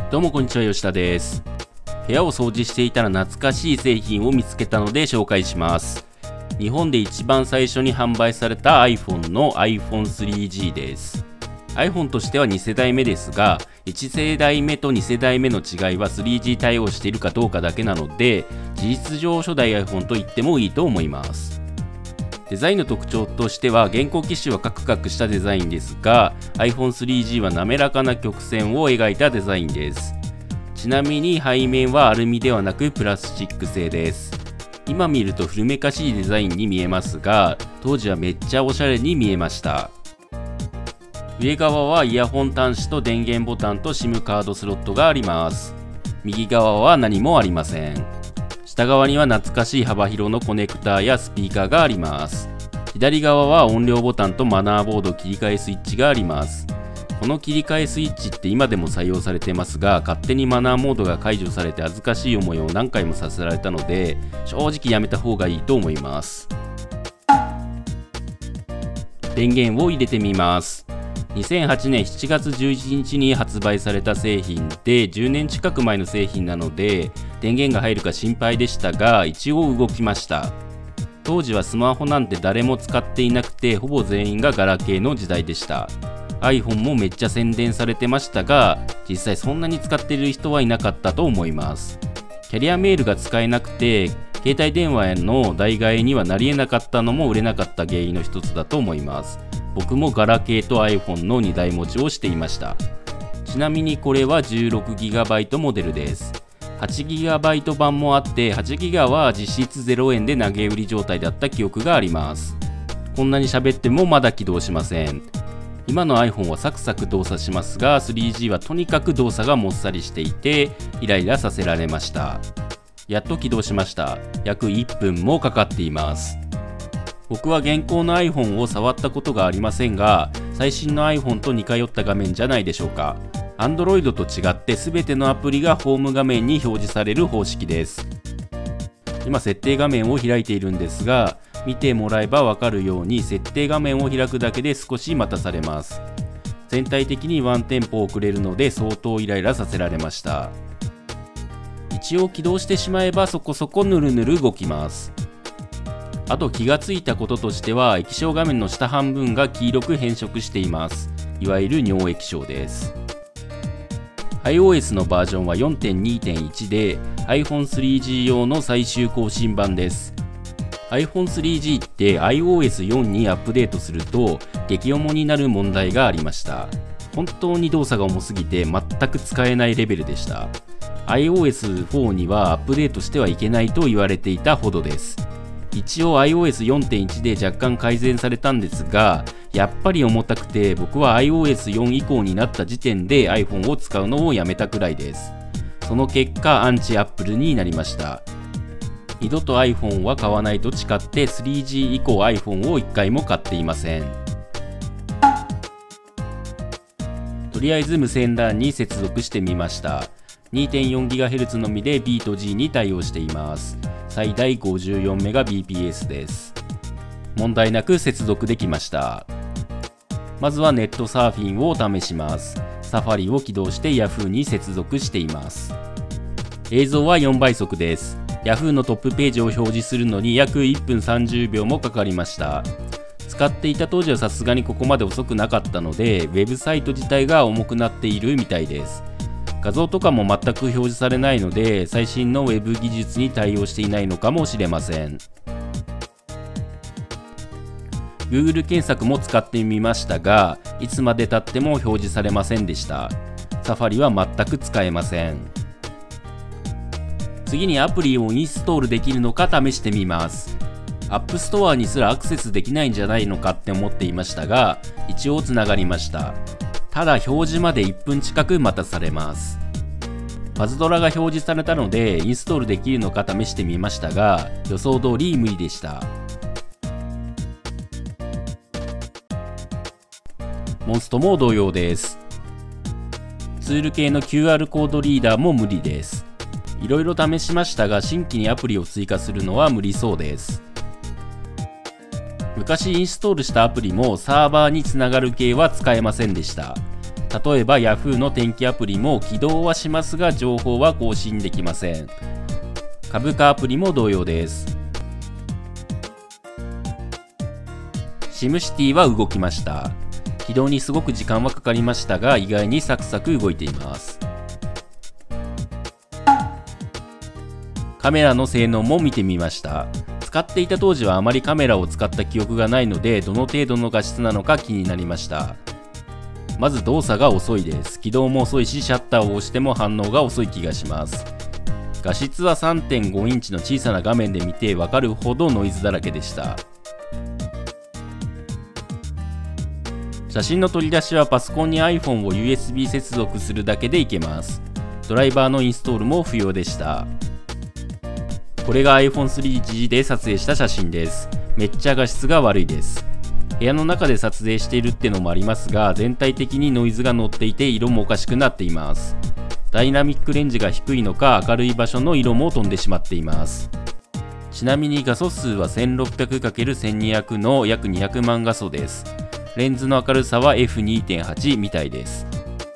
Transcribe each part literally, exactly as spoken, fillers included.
どうもこんにちは、吉田です。部屋を掃除していたら懐かしい製品を見つけたので紹介します。日本で一番最初に販売された iPhone の アイフォンスリージー です。iPhone としてはに世代目ですが、いち世代目とに世代目の違いは スリージー 対応しているかどうかだけなので、事実上初代 iPhone と言ってもいいと思います。デザインの特徴としては、現行機種はカクカクしたデザインですが、 アイフォンスリージー は滑らかな曲線を描いたデザインです。ちなみに背面はアルミではなくプラスチック製です。今見ると古めかしいデザインに見えますが、当時はめっちゃおしゃれに見えました。上側はイヤホン端子と電源ボタンと SIM カードスロットがあります。右側は何もありません。下側には懐かしい幅広のコネクターやスピーカーがあります。左側は音量ボタンとマナーボード切り替えスイッチがあります。この切り替えスイッチって今でも採用されてますが、勝手にマナーモードが解除されて恥ずかしい思いを何回もさせられたので、正直やめた方がいいと思います。電源を入れてみます。にせんはちねんしちがつじゅういちにちに発売された製品で、じゅうねん近く前の製品なので電源が入るか心配でしたが、一応動きました。当時はスマホなんて誰も使っていなくて、ほぼ全員がガラケーの時代でした。 iPhone もめっちゃ宣伝されてましたが、実際そんなに使っている人はいなかったと思います。キャリアメールが使えなくて、携帯電話への代替えにはなり得なかったのも売れなかった原因の一つだと思います。僕もガラケーと iPhone のにだい持ちをしていました。ちなみにこれは じゅうろくギガバイト モデルです。はちギガバイト 版もあって、はちギガは実質ゼロえんで投げ売り状態だった記憶があります。こんなに喋ってもまだ起動しません。今の iPhone はサクサク動作しますが、スリージー はとにかく動作がもっさりしていてイライラさせられました。やっと起動しました。約いっぷんもかかっています。僕は現行の iPhone を触ったことがありませんが、最新の iPhone と似通った画面じゃないでしょうか。Android と違って全てのアプリがホーム画面に表示される方式です。今設定画面を開いているんですが、見てもらえばわかるように設定画面を開くだけで少し待たされます。全体的にワンテンポ遅れるので相当イライラさせられました。一応起動してしまえばそこそこぬるぬる動きます。あと気がついたこととしては、液晶画面の下半分が黄色く変色しています。いわゆる尿液晶です。iOS のバージョンは よんてんにてんいち で アイフォンスリージー 用の最終更新版です。アイフォンスリージー って アイオーエスフォー にアップデートすると激重になる問題がありました。本当に動作が重すぎて全く使えないレベルでした。アイオーエスフォー にはアップデートしてはいけないと言われていたほどです。一応 アイオーエスよんてんいち で若干改善されたんですが、やっぱり重たくて僕は アイオーエスフォー 以降になった時点で iPhone を使うのをやめたくらいです。その結果アンチアップルになりました。二度と iPhone は買わないと誓って スリージー 以降 iPhone をいっかいも買っていません。とりあえず無線 ラン に接続してみました。 にてんよんギガヘルツ のみで B と G に対応しています。最大 ごじゅうよんメガビーピーエス です。問題なく接続できました。まずはネットサーフィンを試します。サファリを起動して Yahoo に接続しています。映像はよんばい速です。Yahoo のトップページを表示するのに約いっぷんさんじゅうびょうもかかりました。使っていた当時はさすがにここまで遅くなかったので、ウェブサイト自体が重くなっているみたいです。画像とかも全く表示されないので、最新のウェブ技術に対応していないのかもしれません。Google 検索も使ってみましたが、いつまで経っても表示されませんでした。サファリは全く使えません。次にアプリをインストールできるのか試してみます。App Store にすらアクセスできないんじゃないのかって思っていましたが、一応つながりました。ただ表示までいっぷん近く待たされます。パズドラが表示されたのでインストールできるのか試してみましたが、予想通り無理でした。モンストも同様です。ツール系の キューアール コードリーダーも無理です。いろいろ試しましたが、新規にアプリを追加するのは無理そうです。昔インストールしたアプリもサーバーにつながる系は使えませんでした。 例えば Yahoo の天気アプリも起動はしますが情報は更新できません。株価アプリも同様です。SimCity は動きました。起動にすごく時間はかかりましたが意外にサクサク動いています。カメラの性能も見てみました。使っていた当時はあまりカメラを使った記憶がないのでどの程度の画質なのか気になりました。まず動作が遅いです。起動も遅いしシャッターを押しても反応が遅い気がします。画質は さんてんご インチの小さな画面で見てわかるほどノイズだらけでした。写真の取り出しはパソコンに iPhone を ユーエスビー 接続するだけでいけます。ドライバーのインストールも不要でした。これが アイフォンスリージー で撮影した写真です。めっちゃ画質が悪いです。部屋の中で撮影しているってのもありますが全体的にノイズが乗っていて色もおかしくなっています。ダイナミックレンジが低いのか明るい場所の色も飛んでしまっています。ちなみに画素数は せんろっぴゃくかけるせんにひゃく の約にひゃくまん画素です。レンズの明るさは エフにてんはち みたいです。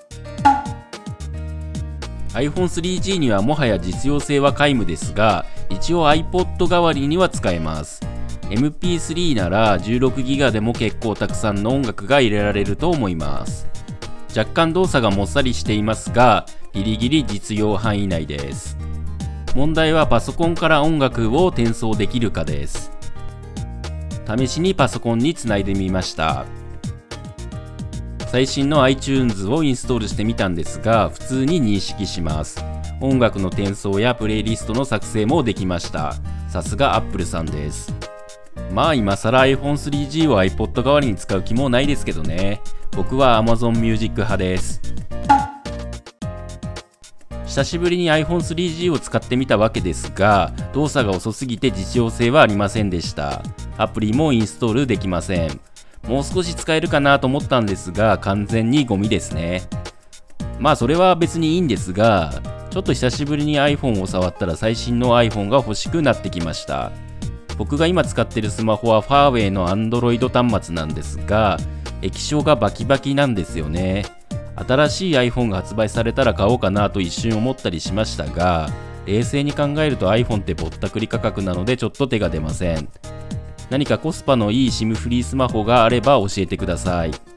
アイフォンスリージー にはもはや実用性は皆無ですが一応 iPod 代わりには使えます。エムピースリー なら じゅうろくギガ でも結構たくさんの音楽が入れられると思います。若干動作がもっさりしていますがギリギリ実用範囲内です。問題はパソコンから音楽を転送できるかです。試しにパソコンにつないでみました。最新の iTunes をインストールしてみたんですが普通に認識します。音楽の転送やプレイリストの作成もできました。さすが Apple さんです。まあ今更 アイフォンスリージー を iPod 代わりに使う気もないですけどね。僕は Amazon Music 派です。久しぶりに アイフォンスリージー を使ってみたわけですが動作が遅すぎて実用性はありませんでした。アプリもインストールできません。もう少し使えるかなと思ったんですが完全にゴミですね。まあそれは別にいいんですがちょっと久しぶりに iPhone を触ったら最新の iPhone が欲しくなってきました。僕が今使っているスマホはファーウェイの Android 端末なんですが液晶がバキバキなんですよね。新しい iPhone が発売されたら買おうかなと一瞬思ったりしましたが冷静に考えると iPhone ってぼったくり価格なのでちょっと手が出ません。何かコスパのいい SIM フリースマホがあれば教えてください。